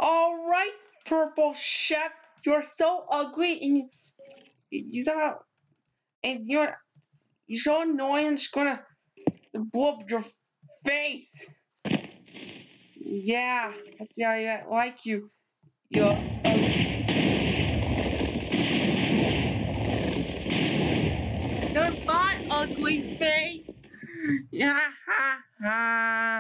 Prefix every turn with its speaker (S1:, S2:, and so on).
S1: All right, Purple Chef, you're so ugly and you somehow and you're so annoying. I'm just gonna blow up your face. Yeah, that's yeah, I like you. You're goodbye, ugly face. Yeah, ha ha.